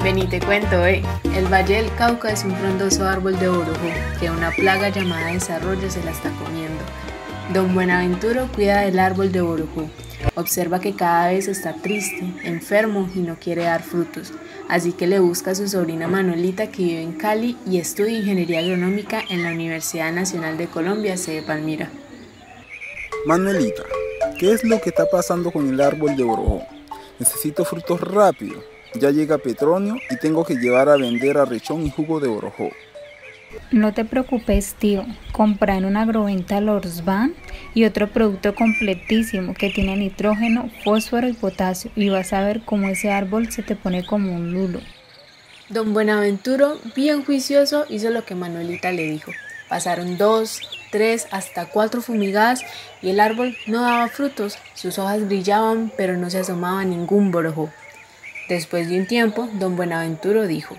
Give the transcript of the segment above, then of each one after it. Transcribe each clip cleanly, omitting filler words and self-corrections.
Ven y te cuento, el Valle del Cauca es un frondoso árbol de orujo que una plaga llamada desarrollo se la está comiendo. Don Buenaventuro cuida del árbol de orujo. Observa que cada vez está triste, enfermo y no quiere dar frutos, así que le busca a su sobrina Manuelita, que vive en Cali y estudia ingeniería agronómica en la Universidad Nacional de Colombia, sede Palmira. Manuelita, ¿qué es lo que está pasando con el árbol de orujo? Necesito frutos rápido. Ya llega Petronio y tengo que llevar a vender arrechón y jugo de orujo. No te preocupes, tío. Compra en una agroventa Lorsban y otro producto completísimo que tiene nitrógeno, fósforo y potasio, y vas a ver cómo ese árbol se te pone como un lulo. Don Buenaventuro, bien juicioso, hizo lo que Manuelita le dijo. Pasaron 2, 3, hasta 4 fumigadas y el árbol no daba frutos. Sus hojas brillaban, pero no se asomaba ningún borojo. Después de un tiempo, don Buenaventuro dijo: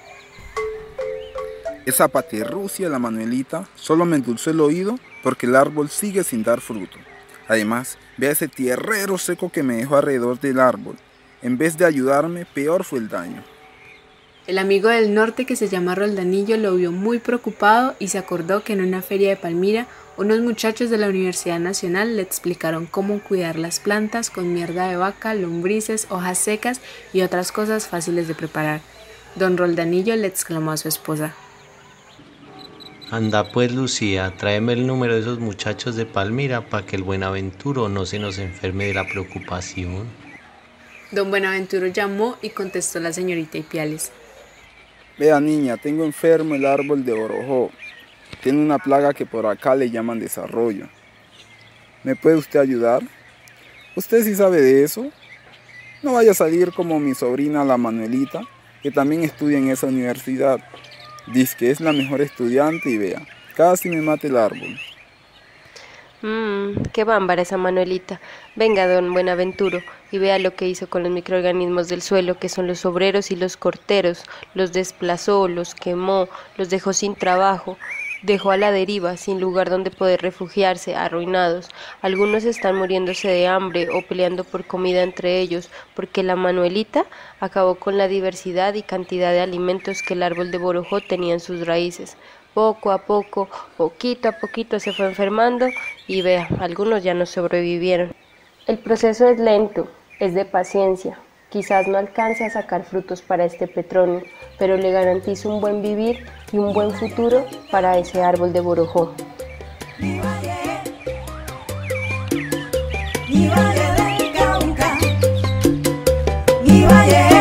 Esa paterrucia, la Manuelita, solo me endulzó el oído porque el árbol sigue sin dar fruto. Además, ve ese tierrero seco que me dejó alrededor del árbol. En vez de ayudarme, peor fue el daño. El amigo del norte, que se llama Roldanillo, lo vio muy preocupado y se acordó que en una feria de Palmira unos muchachos de la Universidad Nacional le explicaron cómo cuidar las plantas con mierda de vaca, lombrices, hojas secas y otras cosas fáciles de preparar. Don Roldanillo le exclamó a su esposa: Anda pues, Lucía, tráeme el número de esos muchachos de Palmira para que el Buenaventuro no se nos enferme de la preocupación. Don Buenaventuro llamó y contestó la señorita Ipiales: Vea, niña, tengo enfermo el árbol de orujo. Tiene una plaga que por acá le llaman desarrollo. ¿Me puede usted ayudar? ¿Usted sí sabe de eso? No vaya a salir como mi sobrina la Manuelita, que también estudia en esa universidad. Dice que es la mejor estudiante y vea, casi me mata el árbol. Qué bárbara esa Manuelita. Venga, don Buenaventuro, y vea lo que hizo con los microorganismos del suelo, que son los obreros y los corteros. Los desplazó, los quemó, los dejó sin trabajo. Dejó a la deriva, sin lugar donde poder refugiarse, arruinados. Algunos están muriéndose de hambre o peleando por comida entre ellos, porque la Manuelita acabó con la diversidad y cantidad de alimentos que el árbol de borojó tenía en sus raíces. Poco a poco, poquito a poquito se fue enfermando y vea, algunos ya no sobrevivieron. El proceso es lento, es de paciencia. Quizás no alcance a sacar frutos para este Petronio, pero le garantizo un buen vivir y un buen futuro para ese árbol de borojó. Mi valle del Cauca, mi valle